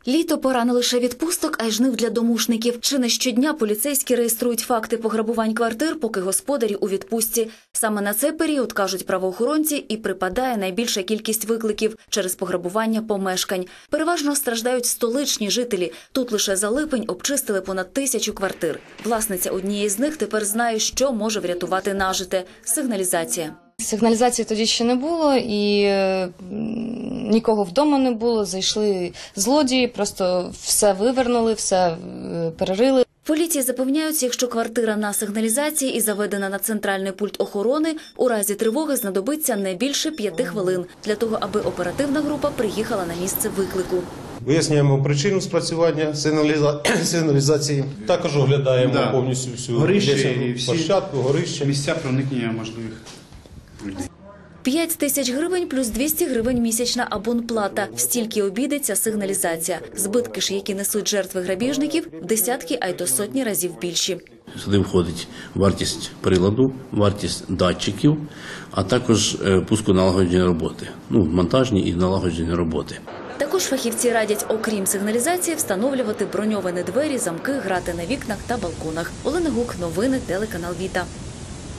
Літо – пора не лише відпусток, а й жнив для домушників. Чи не щодня поліцейські реєструють факти пограбувань квартир, поки господарі у відпустці. Саме на цей період, кажуть правоохоронці, і припадає найбільша кількість викликів через пограбування помешкань. Переважно страждають столичні жителі. Тут лише за липень обчистили понад 1000 квартир. Власниця однієї з них тепер знає, що може врятувати нажите – сигналізація. Сигналізації тоді ще не було і нікого вдома не було. Зайшли злодії, просто все вивернули, все перерили. Поліції запевняють, якщо квартира на сигналізації і заведена на центральний пульт охорони, у разі тривоги знадобиться не більше 5 хвилин для того, аби оперативна група приїхала на місце виклику. Виясняємо причину спрацювання сигналізації. Також оглядаємо повністю всю площадку, горище. Місця проникнення можливих людей. 5000 гривень плюс 200 гривень місячна абонплата. Стільки обійдеться сигналізація. Збитки ж, які несуть жертви грабіжників, в десятки, а й до сотні разів більші. Сюди входить вартість приладу, вартість датчиків, а також пусконалагоджені роботи. Монтажні і налагоджені роботи. Також фахівці радять, окрім сигналізації, встановлювати броньовані двері, замки, грати на вікнах та балконах. Олена Гук, новини, телеканал Віта.